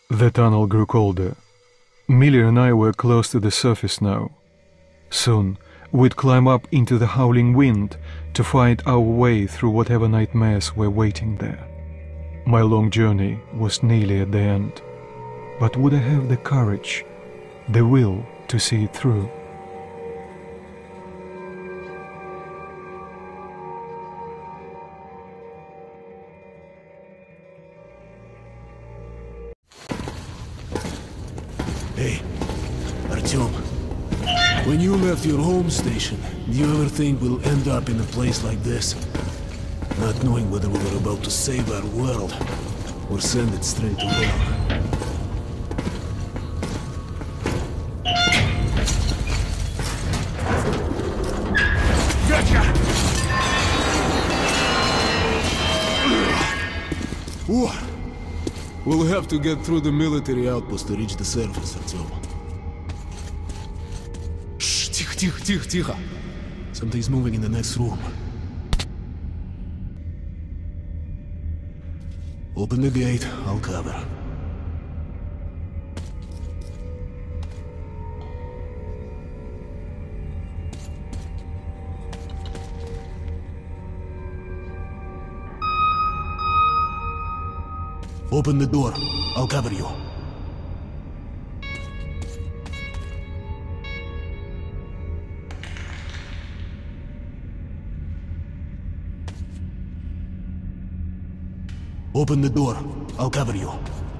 The tunnel grew colder. Millie and I were close to the surface now. Soon, we'd climb up into the howling wind to find our way through whatever nightmares were waiting there. My long journey was nearly at the end, but would I have the courage, the will to see it through? Hey, Artyom. When you left your home station, do you ever think we'll end up in a place like this? Not knowing whether we were about to save our world, or send it straight to hell. Gotcha! Ooh. We'll have to get through the military outpost to reach the surface, Artyom. Shh, тихо. Something's moving in the next room. Open the gate, I'll cover. Open the door. I'll cover you. Open the door. I'll cover you.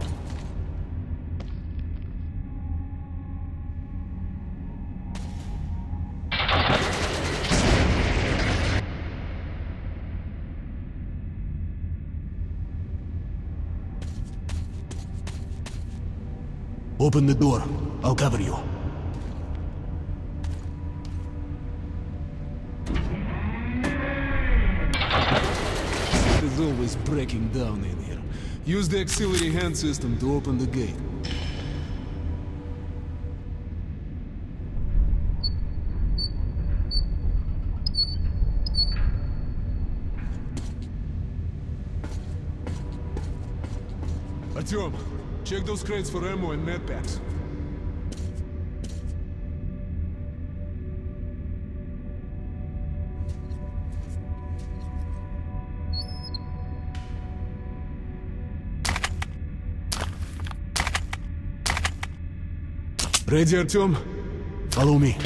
Open the door. I'll cover you. It is always breaking down in here. Use the auxiliary hand system to open the gate. Artyom, check those crates for ammo and medpacks. Ready, Artyom? Follow me.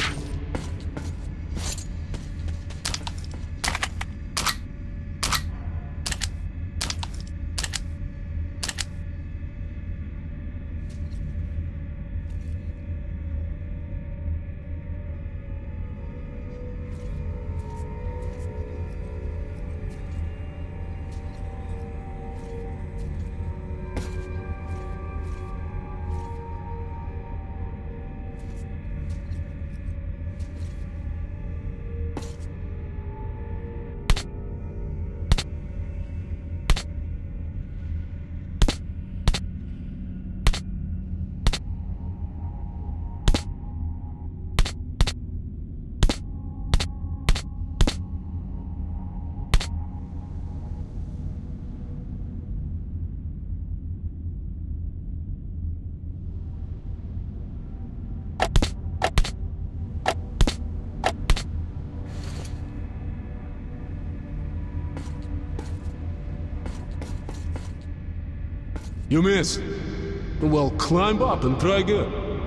You missed. Well, climb up and try again.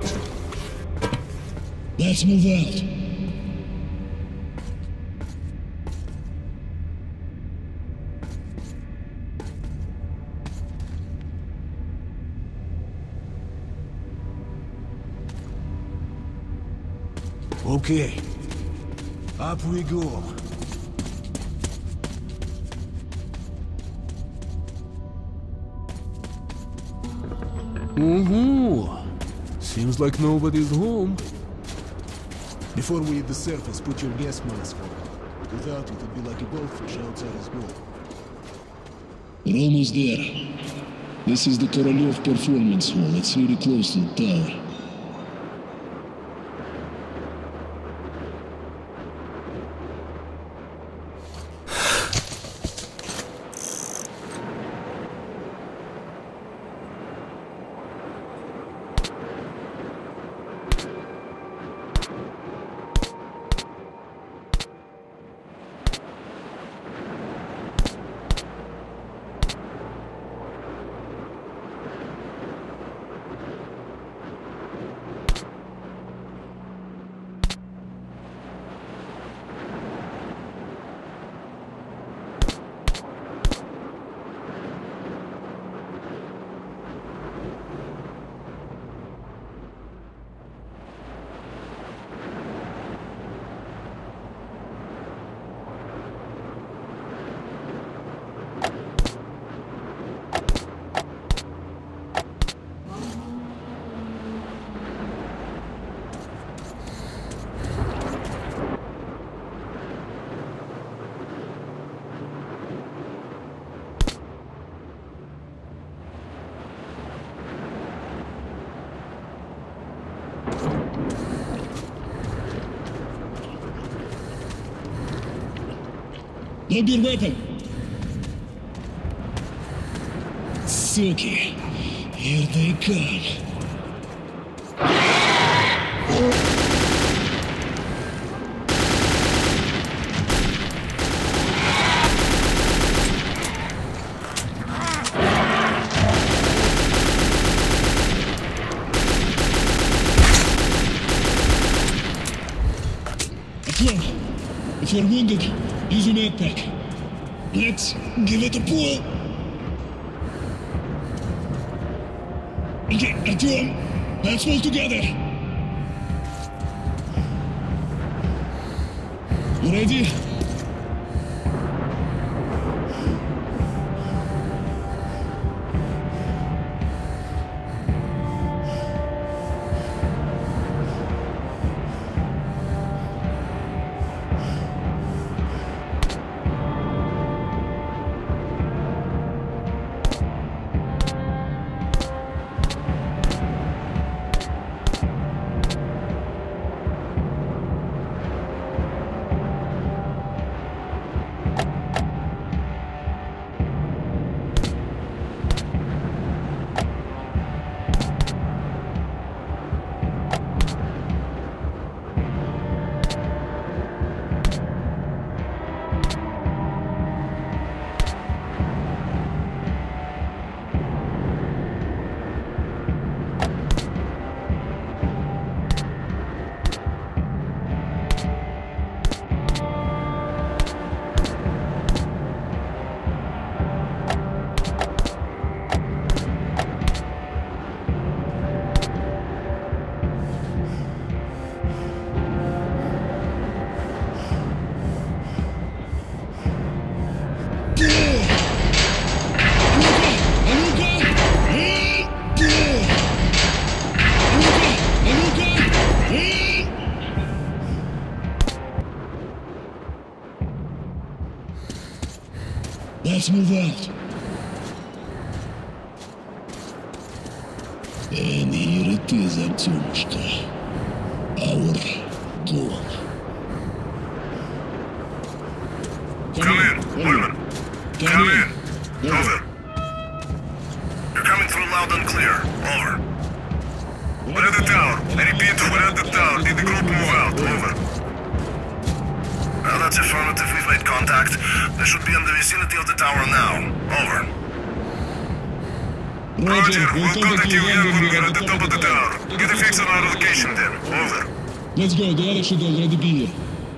Let's move out. Okay. Up we go. Seems like nobody's home. Before we hit the surface, put your gas mask on. Without it, it'd be like a goldfish outside his bowl. We're almost there. This is the Korolev Performance Hall. It's really close to the tower. Load your weapon. Suki, here they come. If you're wounded, use your med pack. Let's give it a pull. Okay, Artyom, let's move together. You ready? Let's move out. And here it is, Artyomушka. Our goal. Come in, Woodman. Come in. Over. You're coming through loud and clear. Over. We're at the tower. I repeat, we're at the tower. Did the group move out? Over. Well, that's affirmative. We've made contact. They should be in the vicinity of the tower now. Over. Roger, we'll contact you again when we're at the top of the tower. Get a fix on our location then. Over. Let's go, the others should already be here.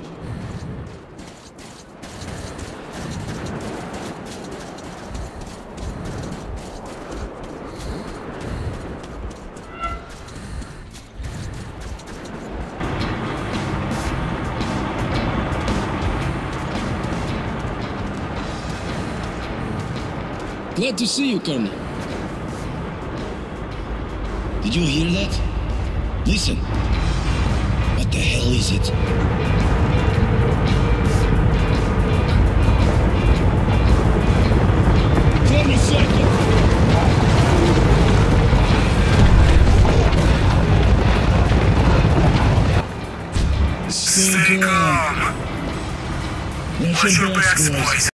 Glad to see you, Colonel. Did you hear that? Listen. What the hell is it? Form a circle! Stay calm. Watch your backs, boys.